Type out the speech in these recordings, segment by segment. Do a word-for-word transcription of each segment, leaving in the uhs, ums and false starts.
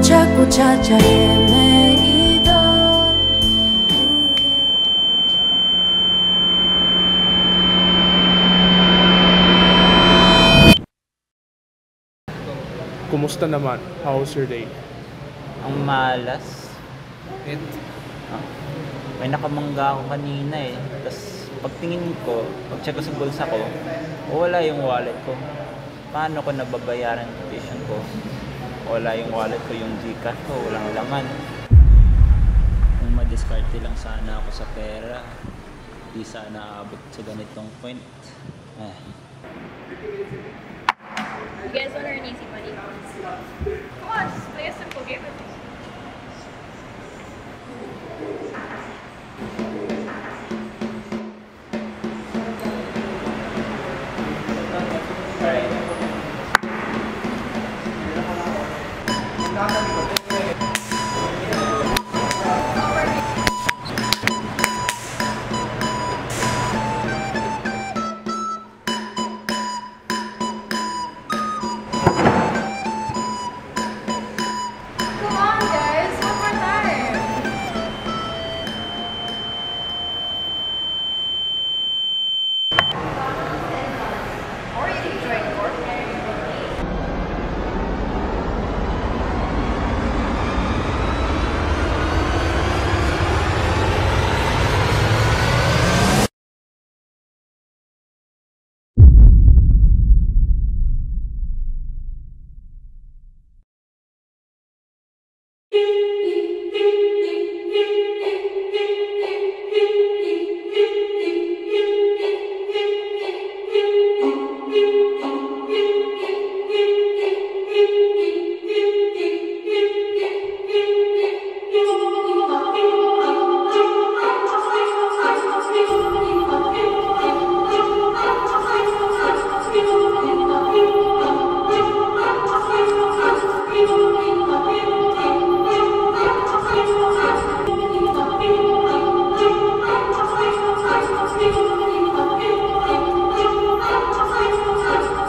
자꾸 찾아 헤매이던. Kumusta naman? How's your day? Ang malas. It? Ah, may nakamangga ako kanina eh. Tapos pagtingin ko, pag-check ko sa bulsa ko, wala yung wallet ko. Paano ko nababayaran yung tuition ko? Wala yung wallet ko, yung Gcash ko, walang laman. Kung madiskarte lang sana ako sa pera, di sana aabot sa ganitong point. Eh. You guys want to earn easy money? Come on, just play a simple game with me.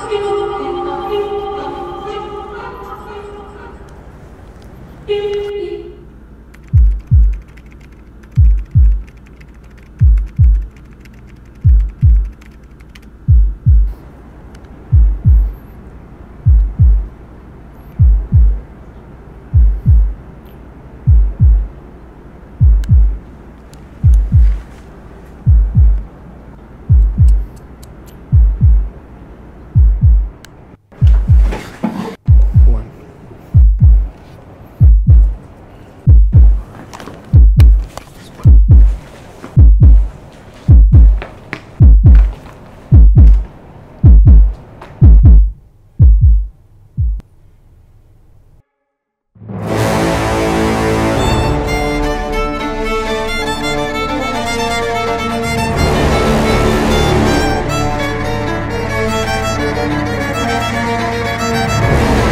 Beep, beep.